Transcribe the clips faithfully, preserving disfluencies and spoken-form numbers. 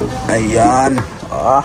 Ayan. Ah.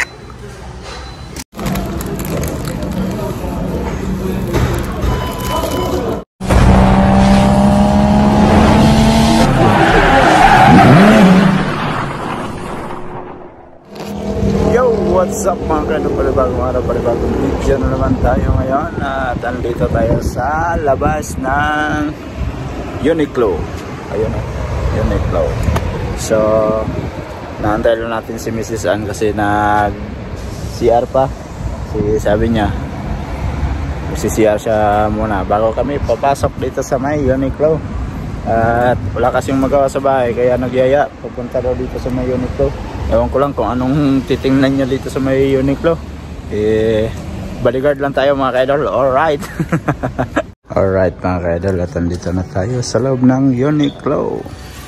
Yo, what's up mga kadol, panibagong araw, panibagong video na naman tayo ngayon. At andito tayo sa labas ng Uniqlo. Ayun o, Uniqlo. So, naantay lang natin si Missus Ann kasi nag C R pa. Si, sabi niya si C R siya muna bago kami papasok dito sa may Uniqlo. At wala kasing magawa sa bahay kaya nagyaya pupunta daw dito sa may Uniqlo. Ewan ko lang kung anong titingnan niya dito sa may Uniqlo. Eh, bodyguard lang tayo mga kaidol. Alright. Alright mga kaidol, at andito na tayo sa loob ng Uniqlo.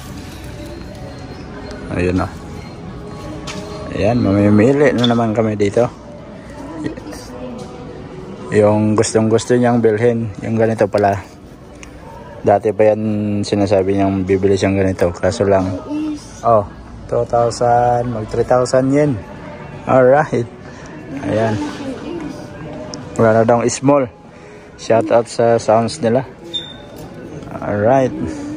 Ayun o. Ayan, mamimili na naman kami dito. Yung gustong gusto niyang bilhin, yung ganito pala. Dati pa yan sinasabi niyang bibili siyang ganito, kaso lang oh, two thousand, mag three thousand yen. Alright. Ayan, wala na daw small. Shout out sa sounds nila. Alright.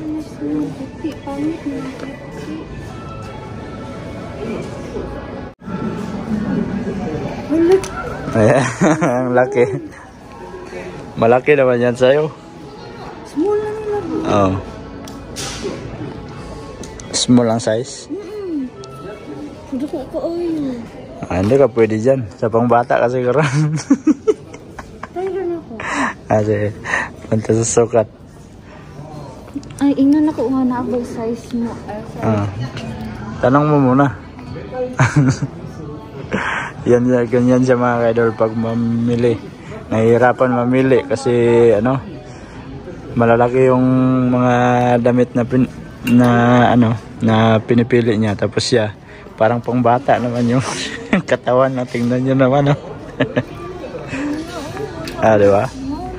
Ayan, ang laki. Malaki naman yan sa'yo. Small lang lang. Oh. Small ang size? Mm. Hindi ko ko oil. Ah, hindi ka pwede dyan. Sa pang bata kasi karoon. Tayo na ako. Kasi, punta sa sukat. Ay, ingnan ako nga na ako size mo. Ay, size. Ah. Tanong mo muna. Yan, ganyan siya mga kaidol pag mamili. Nahihirapan mamili kasi ano, malalaki yung mga damit na pin, na ano, na pinipili niya, tapos siya parang pangbata naman yung katawan na, tingnan niyo naman, no? Ah, di ba?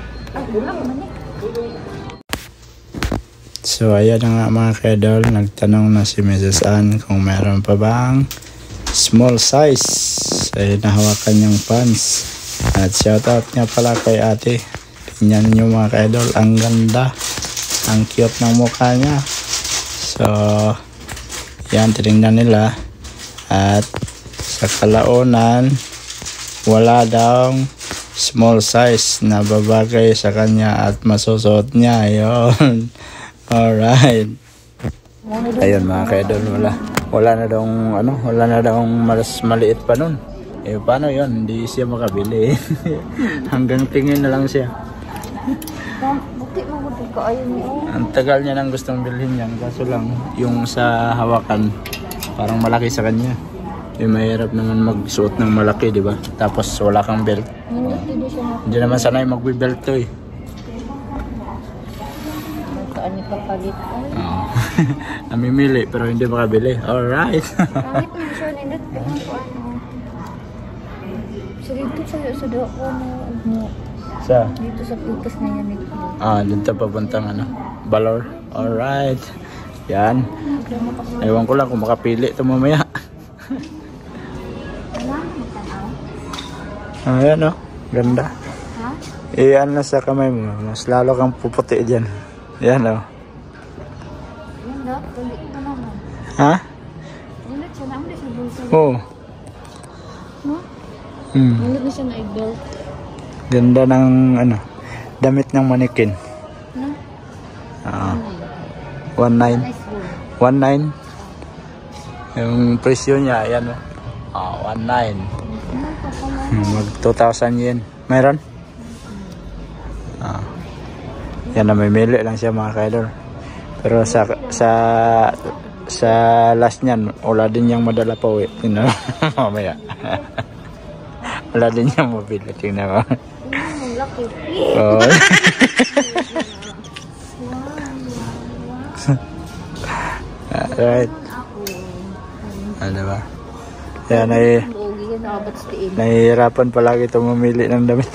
So ayan na nga mga kaidol, nagtanong na si Missus Ann kung meron pa bang small size ay nahawakan yung pants. At shoutout nga pala kay ate. Tingnan nyo mga kaidol, ang ganda, ang cute ng mukha niya. So yan, tinignan nila. At sa kalaunan, wala daw small size na babagay sa kanya at masusuot niya. Ayun. Alright. Ayun mga kaidol, wala wala na daw ano, wala na daw mas maliit pa nun. Eh paano yun, hindi siya makabili. Hanggang tingin na lang siya. Buti mo buti ko ayun mo. Ang tagal niya nang gustong bilhin yan, kaso lang yung sa hawakan parang malaki sa kanya. Eh mahirap naman magsuot ng malaki, di ba? Tapos wala kang belt. Hindi siya na. Hindi naman sanay magbe-belt to eh. Ano papalit? Oo. Namimili pero hindi makabili. Alright. Kahit mo siya nindot ko ano. So dito sa sa do ko mo. Sa? Dito sa pikas na yan ito. Ah, dito papuntang ano, Balor. Alright. Yan. Ewan ko lang kung makapili ito mamaya. Ayan o, ganda. Ha? Iyan na sa kamay mo, mas lalo kang puputi dyan. Yan o. Yan daw, tulik ko naman. Ha? Nindot siya na, hindi siya bulsa. Oo. No? Hmm. Nindot na siya na i-belt. Ganda ng ano, damit ng manikin. No? Ah. one nine. Nice boy. one nine. Yung presyo niya, ayan o. Ah, one nine. Mag two thousand yen. Mayroon? Ah. Yan, namimili lang siya mga kaidol. Pero sa sa sa last niyan, wala din niyang madala pa uwi. Tingnan mo mamaya. Wala din niyang mabili. Tingnan mo. Ang laki. Oh. Alright. Ano ba? Yan ay nahihirapan palagi ito mamili ng damit.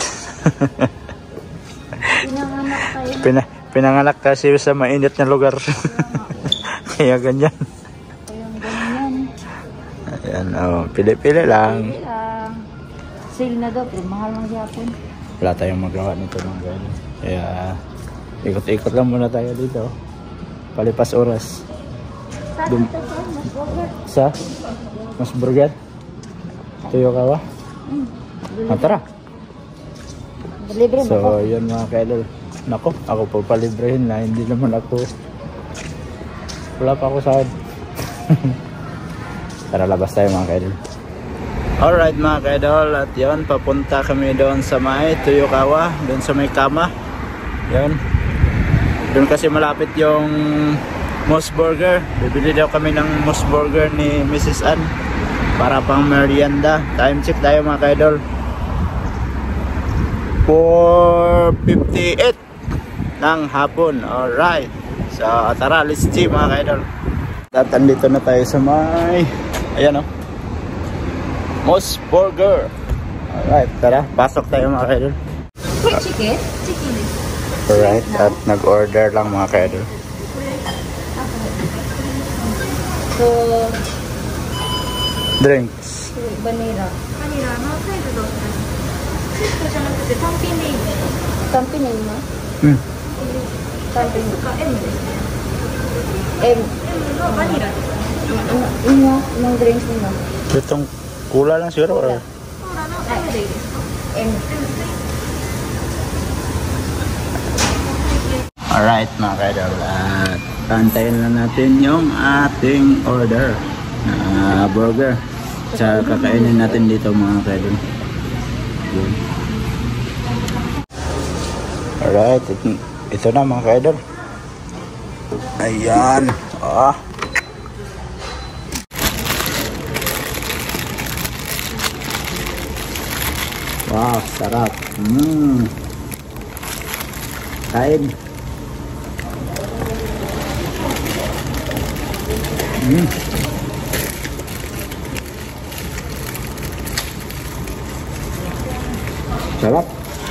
Pinanganak kayo. Pina, pinanganak kasi sa mainit na lugar. Kaya ganyan. Kaya ganyan. Yan, oh, pili-pili lang. Pili lang. Sale na daw, pero mahal ng Japon. Wala tayong magawa nito ng gano'n. Kaya, ikot-ikot lang muna tayo dito. Palipas oras. Sa Dum dito po, mas burger. Sa? Mas burger? Tuyokawa? Hmm. Ah, tara. Libre mo ko. So, yun mga kaidol. Nako, ako po palibrehin na. Hindi naman ako. Wala pa ako sahod. Tara, labas tayo mga kaidol. Alright mga kaidol. At yun, papunta kami doon sa may Tuyokawa. Doon sa may Kama. Yun. Doon kasi malapit yung Moss Burger. Bibili daw kami ng Moss Burger ni Missus Ann para pang merienda. Time check tayo mga kaidol. four fifty-eight ng hapon. Alright. So tara, let's see mga kaidol. At andito na tayo sa may, ayan o, Moss Burger. Alright, tara, pasok tayo mga kaidol. Wait, chicken? Chicken. Alright, at nag-order lang mga kaidol. So, Drinks. vanilla. Vanillaのサイズどうします？セットじゃなくて単品でいいです。単品でいいの？ うん。 単品とか M ですね。M。M のバニラです。Ino, ng drinks nino. Itong cola lang siguro? Cola. Cola no M でいいですか？M. Alright mga kaidol, at tantayin na natin yung ating order na burger. Tsaka kakainin natin dito mga kaidol. Alright, ito, ito na mga kaidol. Ayan. Ah. Wow, sarap. Mm. Kain. Mm. Sarap.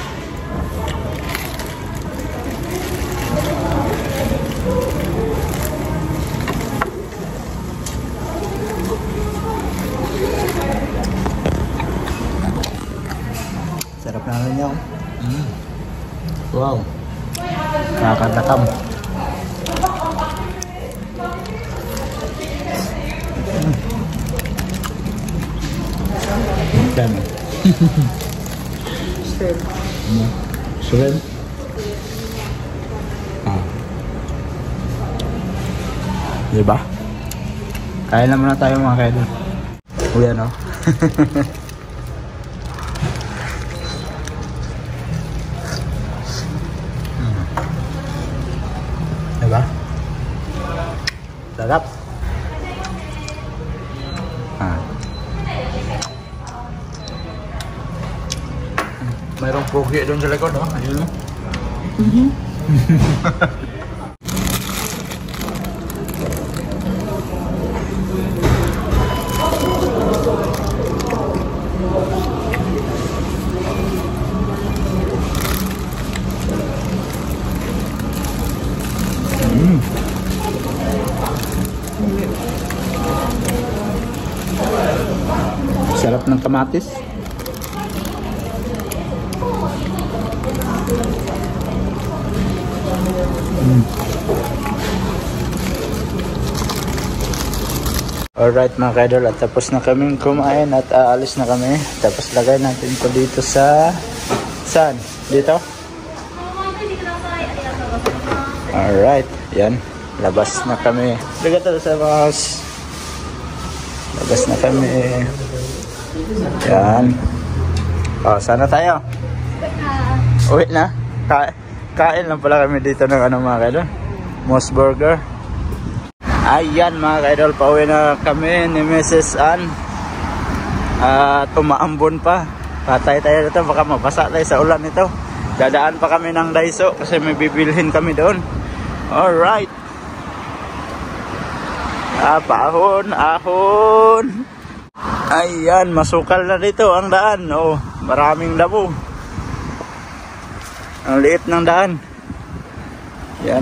Sarap naman yun. Mm. Wow. Nakakatakam. Dami. Shrimp. Ano? Shrimp? Ah. Diba? Kaya na muna tayo mga kaidol. Uy ano? Diba? Sarap. Ah. Mayroong pogi doon sa likod, no? Ayun, no? Mhm. Mm. Sarap ng kamatis. Mm. Alright mga kaidol, at tapos na kaming kumain at aalis na kami. Tapos lagay natin ito dito sa saan? Dito? Alright, yan. Labas na kami. Ligato sa boss. Labas na kami. Yan. O, sana tayo? Uwi na. Ka kain lang pala kami dito ng ano mga kaidol. Moss Burger. Ayan mga kaidol, pauwi na kami ni Missus Ann. At uh, umaambon pa. Patay tayo dito, baka mabasa tayo sa ulan nito. Dadaan pa kami ng Daiso kasi may bibilhin kami doon. Alright. Ah, ahon, ahon. Ayan, masukal na dito ang daan. Oh, maraming damo. Ang liit ng daan. Yan.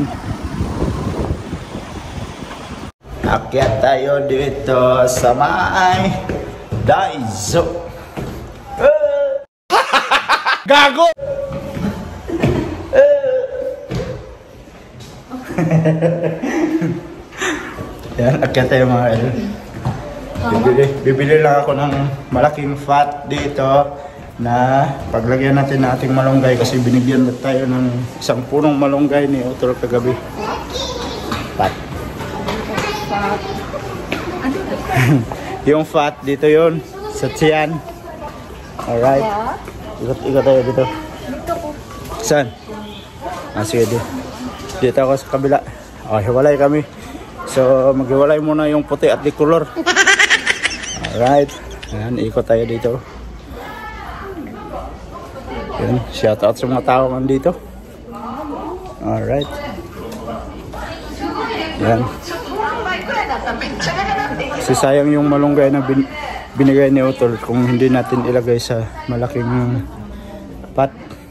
Akyat tayo dito sa may Daiso. Gago! Yan, akyat tayo mga idol. Bibili, bibili lang ako ng malaking fat dito na paglagyan natin ng ating malunggay kasi binigyan na tayo ng isang punong malunggay ni Utol kagabi. Fat. Yung fat dito yon sa tiyan. Alright. Ikot-ikot tayo dito. Dito po. Saan? Ah, sige dito. Dito ako sa kabila. Oh, hiwalay kami. So, maghiwalay muna yung puti at likulor. Alright. Ayan, ikot tayo dito. Ayan, shout out sa mga tao nandito. Alright. Ayan. Kasi sayang yung malunggay na bin binigay ni Utol kung hindi natin ilagay sa malaking pot.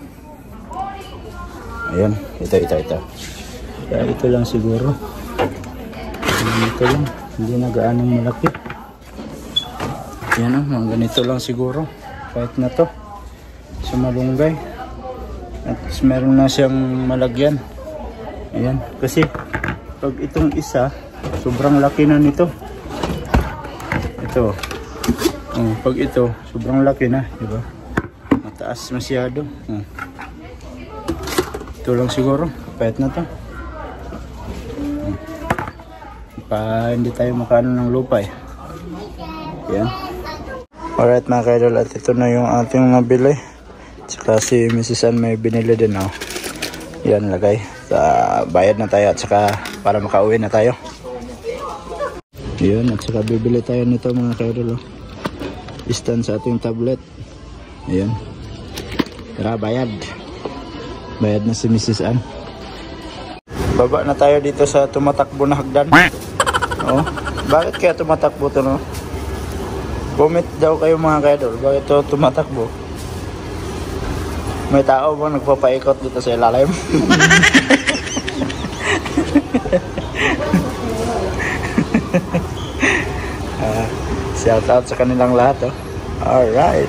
Ayan, ito, ito, ito. Kaya ito lang siguro. Ito lang, hindi na gaanong malaki. Yan o, mga ganito lang siguro. Kahit na to sa malunggay. At meron na siyang malagyan. Ayan, kasi pag itong isa, sobrang laki na nito. Ito. Oh, pag ito, sobrang laki na, di ba? Mataas masyado. Oh. Ito lang siguro, kahit na to. Oh. Pa hindi tayo makaano ng lupa eh. Yan. Alright mga kaidol, at ito na yung ating nabili. Tsaka si Missus Ann may binili din oh. Yan, lagay. Sa bayad na tayo at saka para makauwi na tayo. Yun, at saka bibili tayo nito mga kaidol oh. Stand sa ating tablet. Ayan. Tara, bayad. Bayad na si Missus Ann. Baba na tayo dito sa tumatakbo na hagdan. Oh, bakit kaya tumatakbo to no? Comment daw kayo mga kaidol. Bakit to tumatakbo? May tao ba nagpapaikot dito sa ilalim? uh, Shout out sa kanilang lahat oh. Alright.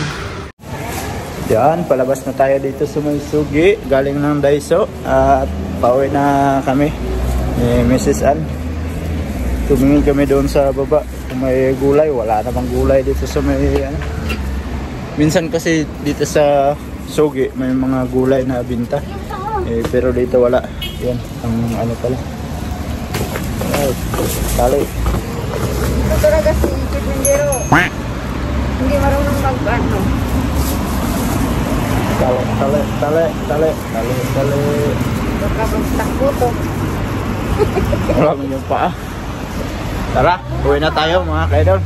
Yan, palabas na tayo dito sa may sugi. Galing ng Daiso. At pauwi na kami ni Missus Ann. Tumingin kami doon sa baba. Kung may gulay, wala namang gulay dito sa may ano. Minsan kasi dito sa sugi may mga gulay na binta eh, pero dito wala. Yan, ang ano pala. Alright, tali. Ito talaga si Chipindero. Hindi marunong mag-ano. Tali, tali, tali, tali, tali, tali. Baka magtakbo to. Wala mo yung paa. Tara, uwi na tayo mga kaidol.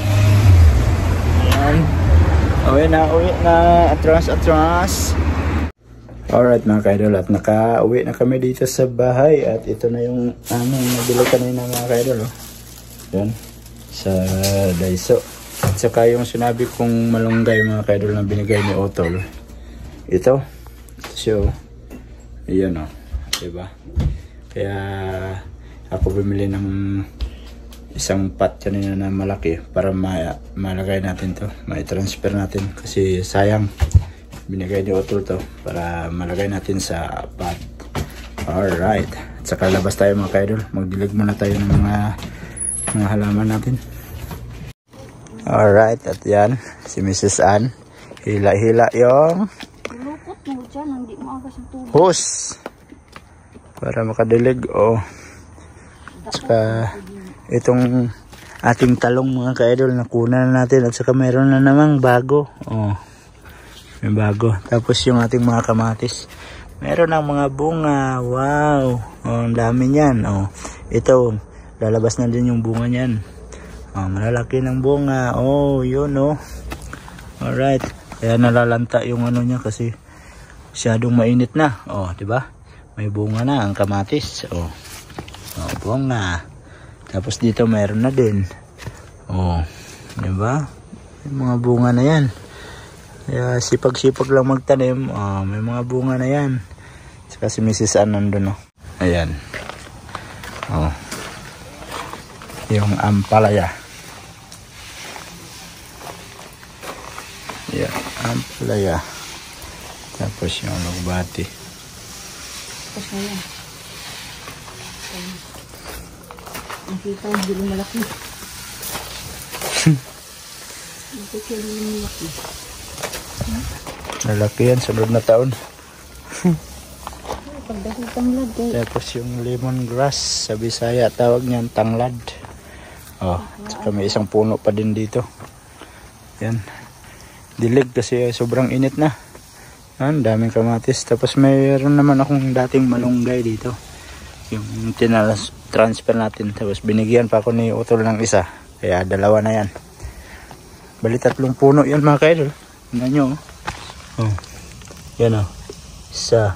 Ayan. Uwi na, uwi na. Atras, atras. Alright mga kaidol, at naka-uwi na kami dito sa bahay. At ito na yung aming nabili kanina mga kaidol. Oh. Yan, sa Daiso. At saka yung sinabi kong malunggay mga kaidol na binigay ni Utol. Ito. So, ayan o. Oh. Diba? Kaya ako bumili ng isang pot kanina na malaki para ma malagay natin to. Ma-transfer natin. Kasi sayang. Binigay ni Utol to para malagay natin sa pot. Alright. At saka labas tayo mga kaidol. Magdilig muna tayo ng mga mga halaman natin. Alright. At yan. Si Missus Ann. Hila-hila yung Lukot mo dyan. Hindi mo agas ang tubig. hose. Para makadilig. O. Oh. At saka itong ating talong mga kaidol. Nakuna na natin. At saka mayroon na namang bago. O. Oh. May bago. Tapos yung ating mga kamatis. Meron ng mga bunga. Wow. Oh, ang dami niyan. Oh. Ito. Lalabas na din yung bunga niyan. Oh, malalaki ng bunga. Oh, yun oh. Alright. Kaya nalalanta yung ano niya kasi masyadong mainit na. Oh, di ba? May bunga na ang kamatis. Oh. Oh, bunga. Tapos dito meron na din. Oh, di ba? May mga bunga na 'yan. Kaya sipag-sipag lang magtanim. Oh, may mga bunga na 'yan. Saka si Missus Ann nandun oh. Ayan. Oh. Yung ampalaya. Yan, ang palaya. Tapos yung lugbati. Tapos na yan. Nakita yung bilo malaki. Nakita yung bilo malaki. Lalaki yan, sunod na taon. Pagdahil tanglad eh. Tapos yung lemongrass, sa Bisaya tawag niyan tanglad. Oh, saka may isang puno pa din dito. Yan. Dilig kasi sobrang init na. Ang daming kamatis. Tapos mayroon naman akong dating malunggay dito. Yung tinatransfer natin. Tapos binigyan pa ako ni Utol ng isa. Kaya dalawa na yan. Bali tatlong puno yan mga kaidol. Tingnan nyo. Oh. Yan o. Oh. Isa.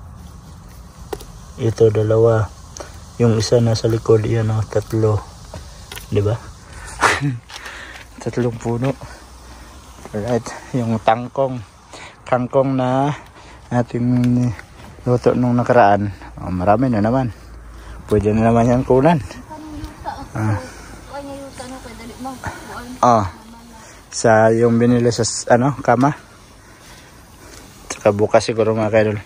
Ito dalawa. Yung isa nasa likod. Yan o. Oh. Tatlo. Diba? Tatlong puno. Alright. Yung tangkong. Kangkong na ating luto nung nakaraan. Oh, marami na naman. Pwede na naman yan kunan. Ah. Oh. Sa yung binili sa ano, kama. Saka bukas siguro mga kaidol.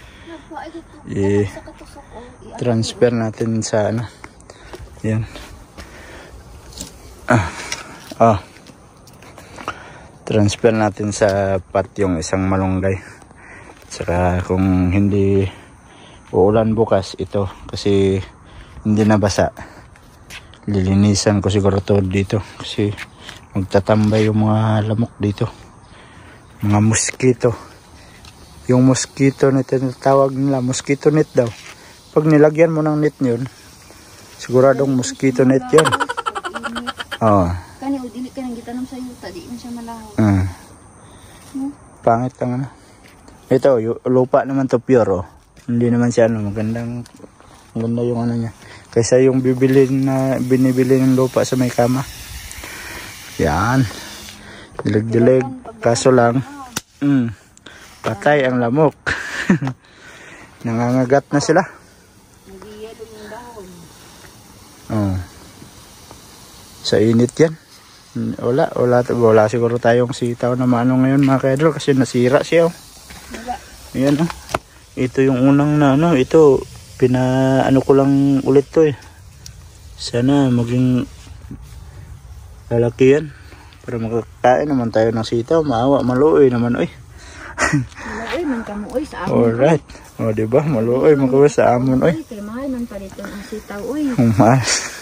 I-transfer natin sa ano. Yan. Ah. Oh. Transfer natin sa pat yung isang malunggay. Saka kung hindi uulan bukas ito kasi hindi nabasa, lilinisan ko siguro to dito kasi magtatambay yung mga lamok dito, mga mosquito. Yung mosquito net na tawag nila, mosquito net daw. Pag nilagyan mo ng net yun, siguradong mosquito net yun. Oo. Kani o dili ka nang gitanong sa yuta, di man siya malaho. Hmm. No? Pangit lang ano. Ito, lupa naman to pure oh. Hindi naman siya ano, magandang maganda yung ano niya. Kaysa yung bibili na binibili ng lupa sa may kama. Yan. Dilig-dilig. Kaso lang, mm, patay ang lamok. Nangangagat na sila. Nagiyelo yung dahon. Oh. Sa init yan. Wala, wala, wala siguro tayong sitaw na maano ngayon mga kaidol kasi nasira siya. Oh. Ayan oh. Ito yung unang na ano, ito pina ano ko lang ulit to eh. Sana maging lalaki yan para makakain naman tayo ng sitaw. Maawa, maluoy naman oy. Maluoy man kamo oy sa amon. Alright. O diba, maluoy man kamo sa amon oy. Kay mahal man paliton ang sitaw oy. Mahal.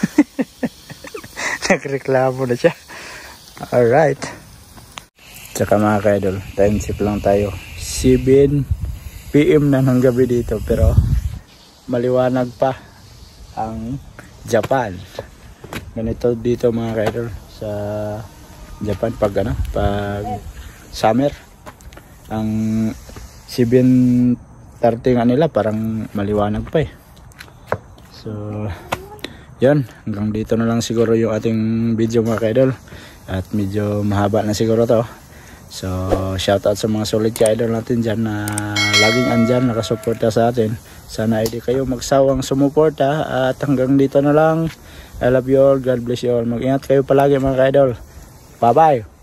Nagreklamo na siya. Alright. Tsaka mga kaidol, time check lang tayo. seven p m na ng gabi dito pero maliwanag pa ang Japan. Ganito dito mga kaidol sa Japan pag ano, pag summer. Ang seven thirty nga nila parang maliwanag pa eh. So yun, hanggang dito na lang siguro yung ating video mga kaidol. At medyo mahaba na siguro to. So shout out sa mga solid ka-idol natin dyan na laging andyan, nakasuporta sa atin. Sana ay di kayo magsawang sumuporta. At hanggang dito na lang. I love you all, God bless you all. Mag-ingat kayo palagi mga ka-idol. Bye bye.